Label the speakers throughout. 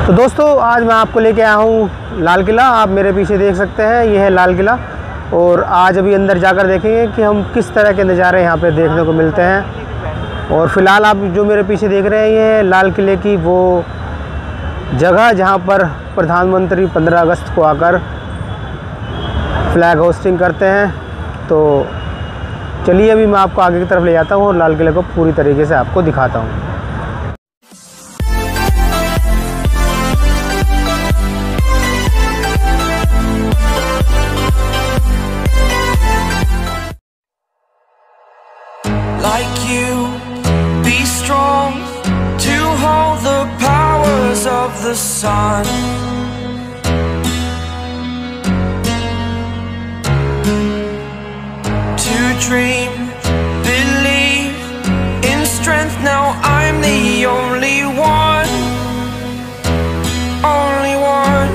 Speaker 1: तो दोस्तों आज मैं आपको लेके आया हूँ लाल किला। आप मेरे पीछे देख सकते हैं, ये है लाल किला। और आज अभी अंदर जाकर देखेंगे कि हम किस तरह के नज़ारे यहाँ पे देखने को मिलते हैं। और फ़िलहाल आप जो मेरे पीछे देख रहे हैं, ये है लाल किले की वो जगह जहाँ पर प्रधानमंत्री 15 अगस्त को आकर फ्लैग होस्टिंग करते हैं। तो चलिए अभी मैं आपको आगे की तरफ ले जाता हूँ और लाल किले को पूरी तरीके से आपको दिखाता हूँ।
Speaker 2: Like you, be strong to hold the powers of the sun. To dream, believe in strength. Now I'm the only one, only one.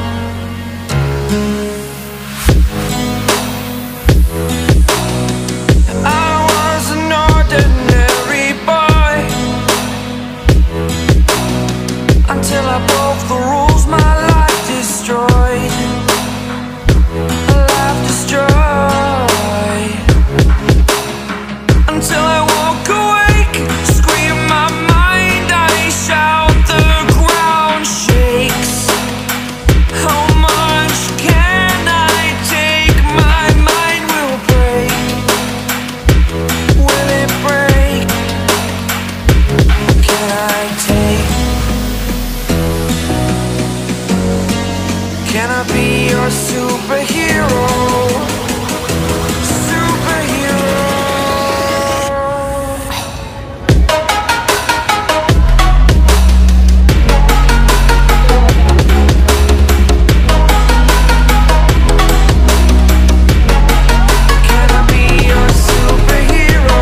Speaker 2: Until I broke the rules, my life destroyed. Life destroyed. Until I walk awake, scream my mind, I shout, the ground shakes. How much can I take? My mind will break. Will it break? Can I take? Can I be your superhero? Superhero. Can I be your superhero?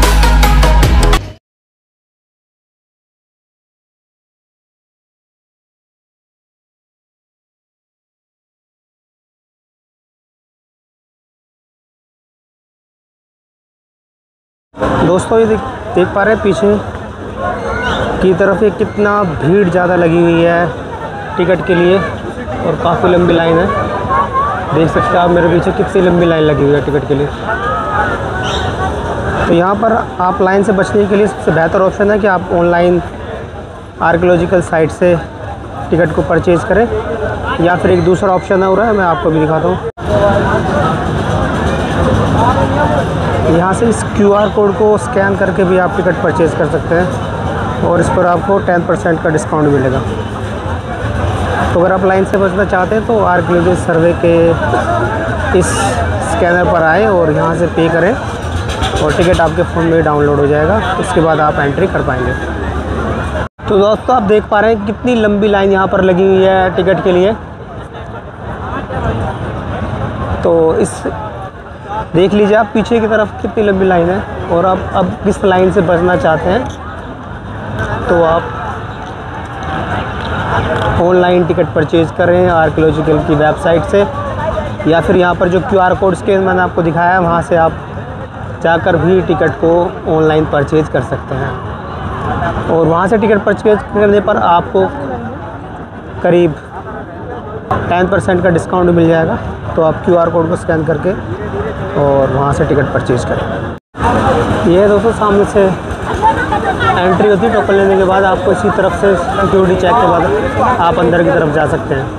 Speaker 1: दोस्तों ये देख पा रहे हैं पीछे की तरफ ये कितना भीड़ ज़्यादा लगी हुई है टिकट के लिए और काफ़ी लंबी लाइन है। देख सकते हैं आप मेरे पीछे कितनी लंबी लाइन लगी हुई है टिकट के लिए। तो यहाँ पर आप लाइन से बचने के लिए सबसे बेहतर ऑप्शन है कि आप ऑनलाइन आर्कियोलॉजिकल साइट से टिकट को परचेज़ करें, या फिर एक दूसरा ऑप्शन है, हो रहा है मैं आपको भी दिखाता हूँ। यहाँ से इस QR कोड को स्कैन करके भी आप टिकट परचेज़ कर सकते हैं और इस पर आपको 10% का डिस्काउंट मिलेगा। तो अगर आप लाइन से बचना चाहते हैं तो आर्कियोलॉजी सर्वे के इस स्कैनर पर आए और यहाँ से पे करें और टिकट आपके फ़ोन में डाउनलोड हो जाएगा। उसके बाद आप एंट्री कर पाएंगे। तो दोस्तों आप देख पा रहे हैं कितनी लंबी लाइन यहाँ पर लगी हुई है टिकट के लिए। तो इस देख लीजिए आप पीछे की तरफ कितनी लंबी लाइन है। और आप अब किस लाइन से बचना चाहते हैं तो आप ऑनलाइन टिकट परचेज़ करें आर्कियोलॉजिकल की वेबसाइट से, या फिर यहाँ पर जो QR कोड स्कैन मैंने आपको दिखाया है वहाँ से आप जाकर भी टिकट को ऑनलाइन परचेज़ कर सकते हैं। और वहाँ से टिकट परचेज़ करने पर आपको करीब 10% का डिस्काउंट मिल जाएगा। तो आप QR कोड को स्कैन करके और वहाँ से टिकट परचेज़ करें। ये दोस्तों सामने से एंट्री होती है। टोकन लेने के बाद आपको इसी तरफ से सिक्योरिटी चेक के बाद आप अंदर की तरफ जा सकते हैं।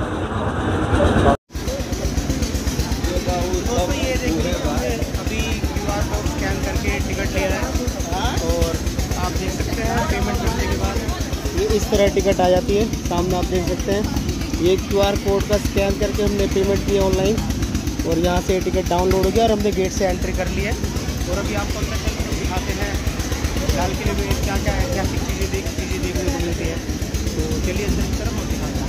Speaker 1: दोस्तों ये देखिए अभी QR कोड स्कैन करके टिकट ले रहा है और आप देख सकते हैं पेमेंट करने के बाद ये इस तरह टिकट आ जाती है। सामने आप देख सकते हैं ये QR कोड का स्कैन करके हमने पेमेंट की ऑनलाइन और यहाँ से टिकट डाउनलोड हो गया और हमने गेट से एंट्री कर ली है। और अभी आपको अंदर चल के दिखाते हैं लाल किले में क्या क्या ऐतिहासिक चीज़ें देखने को मिलती है। तो चलिए अंदर की तरफ और दिखाते हैं।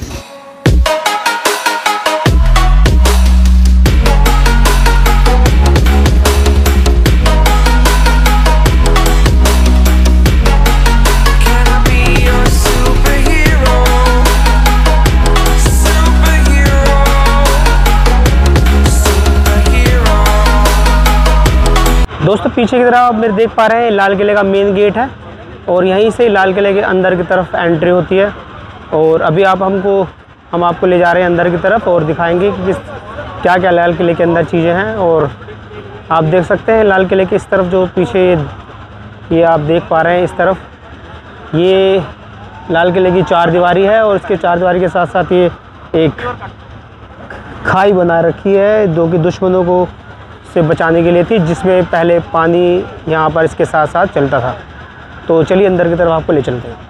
Speaker 1: दोस्तों पीछे की तरफ आप मेरे देख पा रहे हैं लाल किले का मेन गेट है और यहीं से लाल किले के अंदर की तरफ एंट्री होती है। और अभी हम आपको ले जा रहे हैं अंदर की तरफ और दिखाएंगे कि क्या क्या लाल किले के अंदर चीज़ें हैं। और आप देख सकते हैं लाल किले के इस तरफ जो पीछे ये आप देख पा रहे हैं, इस तरफ ये लाल किले की चार दीवारी है और इसके चार दीवारी के साथ साथ ये एक खाई बना रखी है जो कि दुश्मनों को से बचाने के लिए थी, जिसमें पहले पानी यहाँ पर इसके साथ साथ चलता था। तो चलिए अंदर की तरफ आपको ले चलते हैं।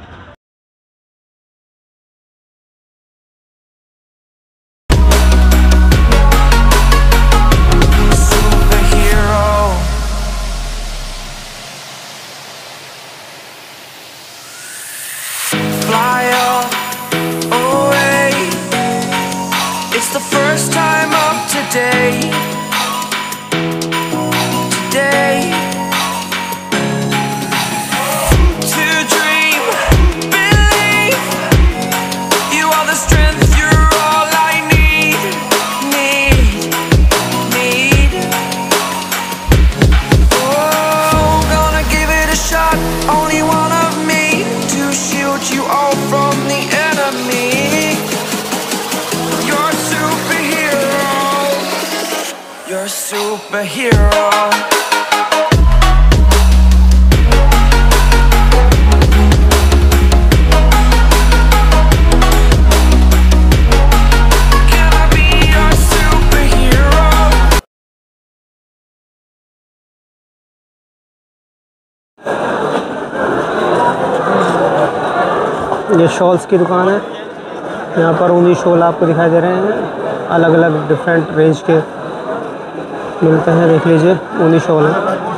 Speaker 2: It's the first time of today. To dream, believe. You are the strength, you're all I need. Oh, gonna give it a shot. Only one of me to shield you all from the enemy. You're a superhero. Can I be your superhero?
Speaker 1: ये shawls की दुकान है। यहाँ पर ऊनी shawl आपको दिखाई दे रहे हैं, अलग अलग डिफरेंट रेंज के मिलते हैं। देख लीजिए ऊनी शॉल है।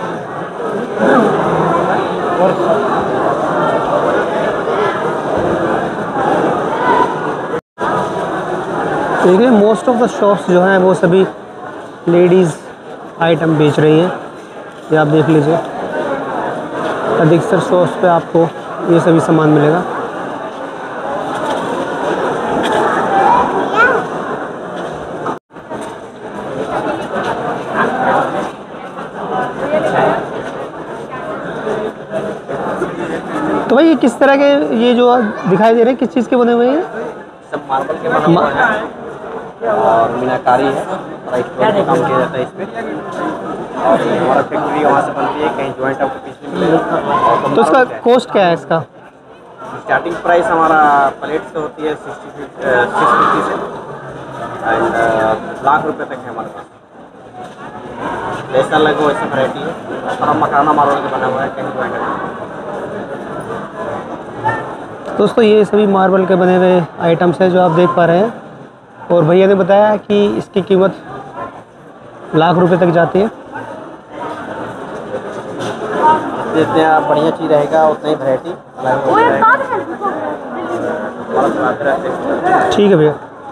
Speaker 1: देखिए मोस्ट ऑफ द शॉप्स जो हैं वो सभी लेडीज़ आइटम बेच रही हैं। ये आप देख लीजिए, अधिकतर शॉप्स पे आपको ये सभी सामान मिलेगा। तो भाई ये किस तरह के, ये जो दिखाई दे रहे हैं किस चीज़ के बने हुए हैं?
Speaker 3: सब मार्बल के बने हुए हैं और मीनाकारी है और स्टोन का काम किया जाता है इस पे। और ये हमारा फैक्ट्री वहाँ से बनती है, कहीं जॉइंट आपको पीछे मिलेगा।
Speaker 1: तो इसका कॉस्ट क्या है इसका?
Speaker 3: स्टार्टिंग प्राइस हमारा प्लेट से होती है 650 से एंड लाख रुपए तक है हमारे पास। जैसा लगे वैसा वैरायटी है और हम मकाना मार्बल के बना हुआ है, कहीं जॉइंट है।
Speaker 1: दोस्तों ये सभी मार्बल के बने हुए आइटम्स हैं जो आप देख पा रहे हैं। और भैया ने बताया कि इसकी कीमत लाख रुपए तक जाती है।
Speaker 3: जितना बढ़िया चीज़ रहेगा उतना ही वैरायटी
Speaker 1: ठीक है भैया।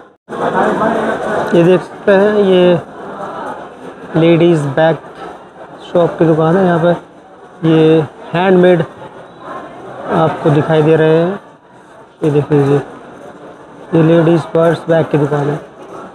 Speaker 1: ये देख सकते हैं ये लेडीज़ बैग शॉप की दुकान है। यहाँ पर ये हैंडमेड आपको दिखाई दे रहे हैं। ये देख लीजिए, ये लेडीज़ पर्स बैग की दुकान है।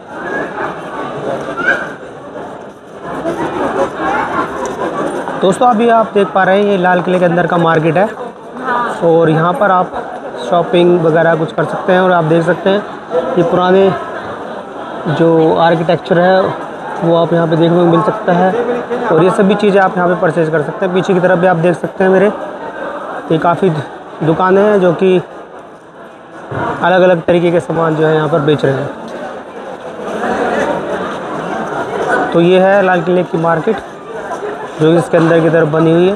Speaker 1: दोस्तों अभी आप देख पा रहे हैं ये लाल किले के अंदर का मार्केट है और यहाँ पर आप शॉपिंग वगैरह कुछ कर सकते हैं। और आप देख सकते हैं ये पुराने जो आर्किटेक्चर है वो आप यहाँ पे देखने को मिल सकता है। और ये सभी चीज़ें आप यहाँ पे परचेज कर सकते हैं। पीछे की तरफ भी आप देख सकते हैं मेरे, ये काफ़ी दुकानें हैं जो कि अलग अलग तरीके के सामान जो है यहाँ पर बेच रहे हैं। तो ये है लाल किले की मार्केट जो इसके अंदर की तरफ बनी हुई है।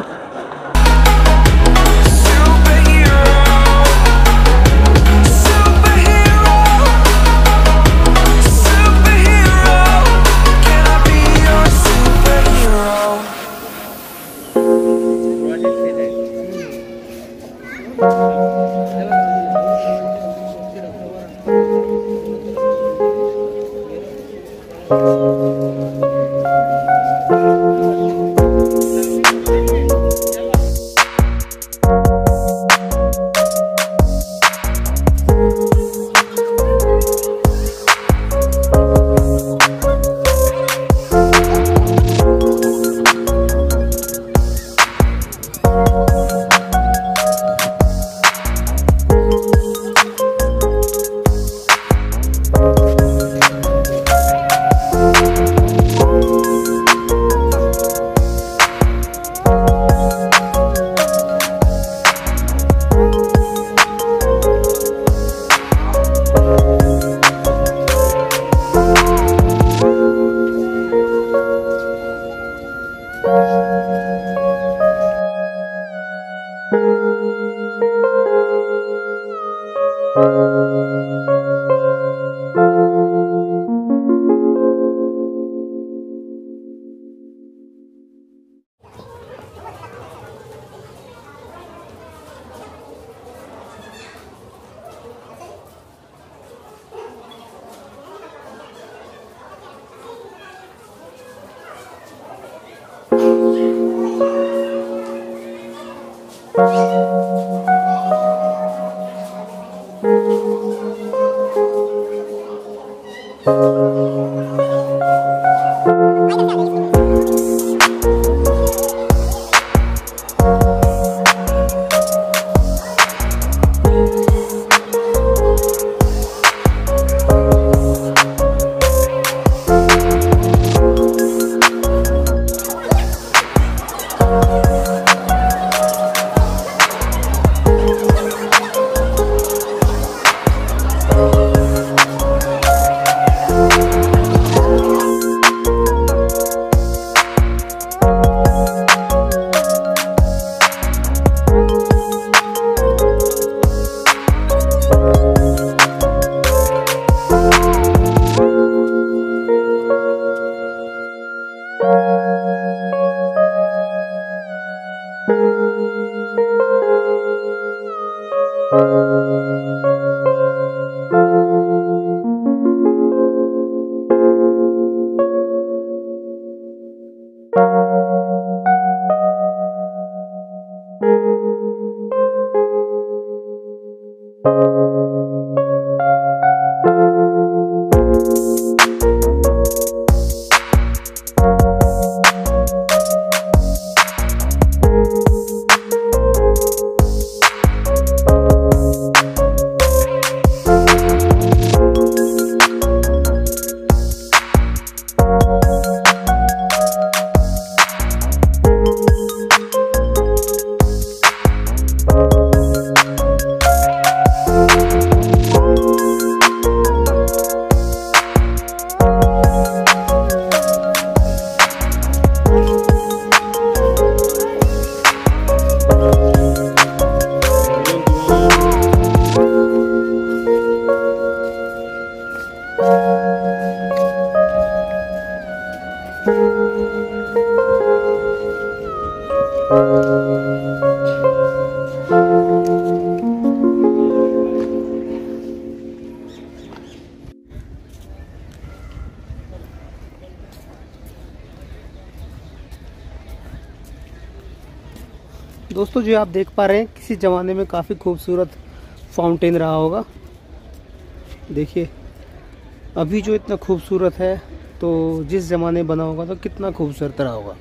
Speaker 1: दोस्तों जो आप देख पा रहे हैं किसी ज़माने में काफ़ी खूबसूरत फाउंटेन रहा होगा। देखिए अभी जो इतना खूबसूरत है तो जिस ज़माने बना होगा तो कितना खूबसूरत रहा होगा।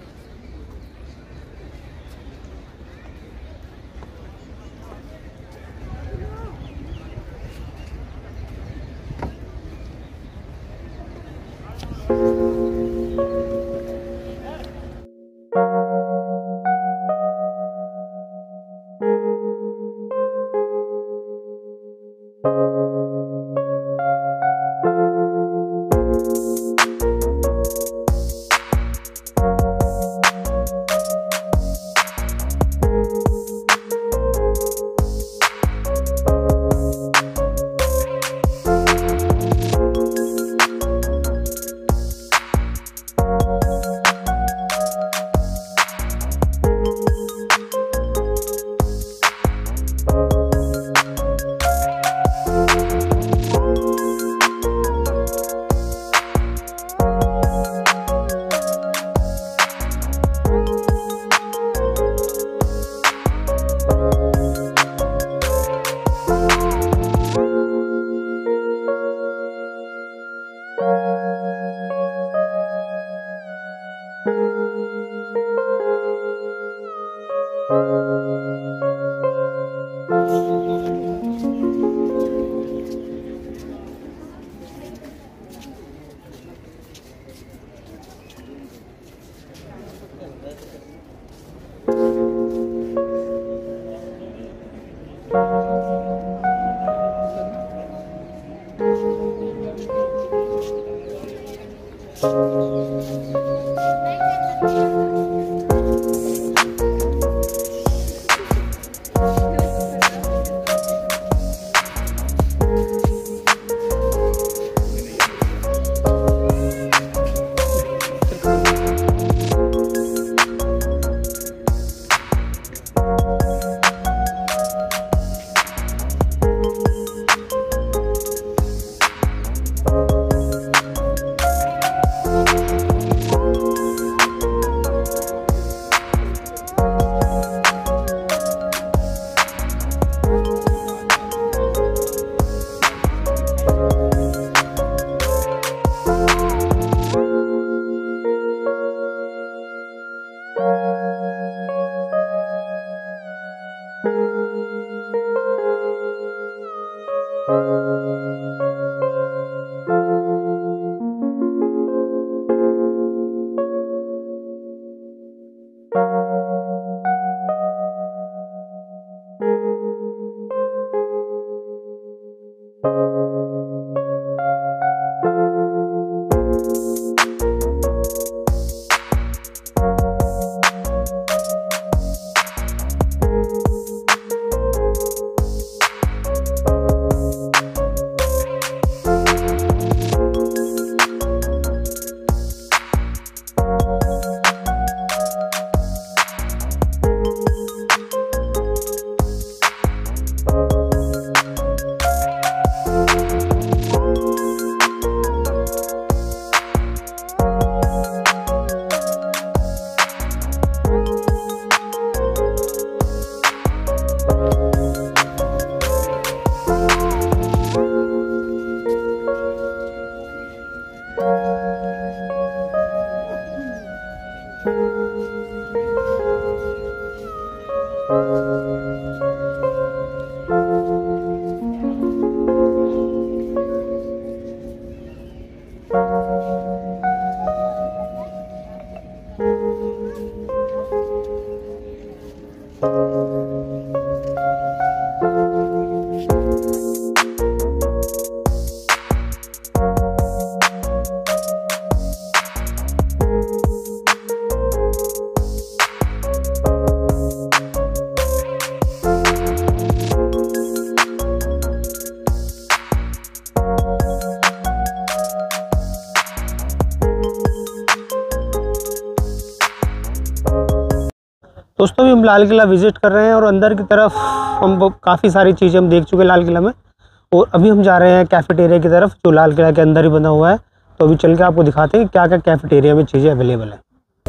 Speaker 1: दोस्तों भी हम लाल किला विज़िट कर रहे हैं और अंदर की तरफ हम काफ़ी सारी चीज़ें हम देख चुके हैं लाल किला में, और अभी हम जा रहे हैं कैफ़ेटेरिया की तरफ जो लाल किला के अंदर ही बना हुआ है। तो अभी चल के आपको दिखाते हैं क्या क्या कैफ़ेटेरिया में चीज़ें अवेलेबल हैं।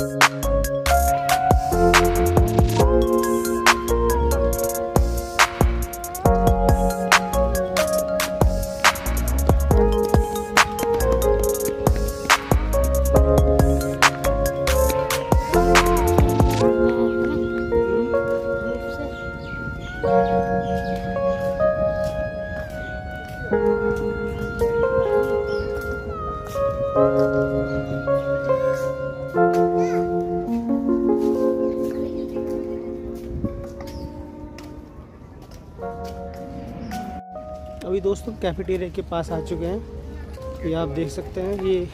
Speaker 1: अभी दोस्तों कैफ़ेटेरिया के पास आ चुके हैं। ये आप देख सकते हैं, ये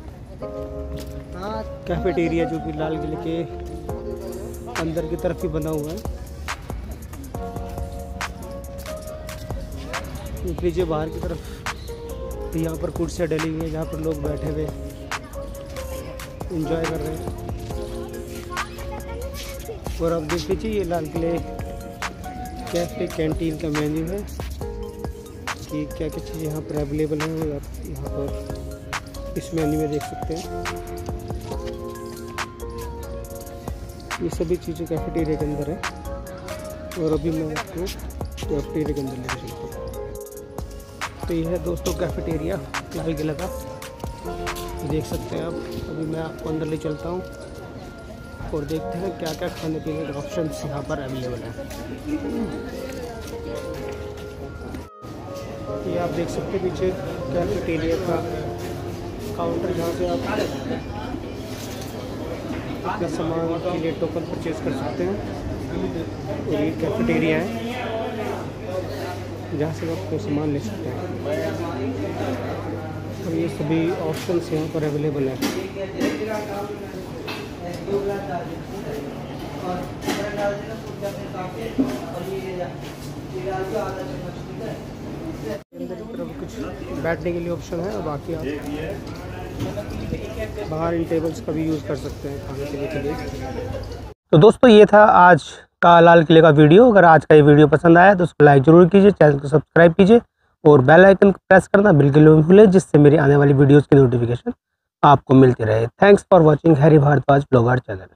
Speaker 1: कैफ़ेटेरिया जो कि लाल किले के अंदर की तरफ ही बना हुआ है। लीजिए बाहर की तरफ यहाँ पर कुर्सियाँ डली हुई हैं जहाँ पर लोग बैठे हुए एंजॉय कर रहे हैं। और अब देख लीजिए ये लाल किले कैफ़े कैंटीन का मेन्यू है कि क्या क्या चीज़ें यहाँ पर अवेलेबल हैं। आप यहाँ पर इस मेन्यू में देख सकते हैं। ये सभी चीज़ें कैफ़ेटेरिया के अंदर है और अभी मैं आपको कैफ़ेटेरिया के अंदर लेके चलता हूँ। तो ये है दोस्तों कैफ़ेटेरिया लाल किला का, देख सकते हैं आप। अभी मैं आपको अंदर ले चलता हूँ और देखते हैं क्या क्या खाने पीने के ऑप्शंस यहाँ पर अवेलेबल हैं। ये आप देख सकते हैं पीछे कैफ़ेटेरिया का काउंटर जहाँ से आप अपने सामान के लिए टोकन परचेज़ कर सकते हैं। और ये कैफ़ेटेरिया है जहाँ से आप कोई सामान ले सकते हैं और ये सभी ऑप्शंस यहाँ पर अवेलेबल हैं। अंदर की तरफ कुछ बैठने के लिए ऑप्शन है और बाकी आप बाहर इन टेबल्स का भी यूज़ कर सकते हैं खाने पीने के लिए। तो दोस्तों ये था आज का लाल किले का वीडियो। अगर आज का ये वीडियो पसंद आया तो उसको लाइक ज़रूर कीजिए, चैनल को सब्सक्राइब कीजिए और बेल आइकन को प्रेस करना बिल्कुल भी भूलें, जिससे मेरी आने वाली वीडियोज़ की नोटिफिकेशन आपको मिलती रहे। Thanks for watching Harry Bhardwaj blogger channel.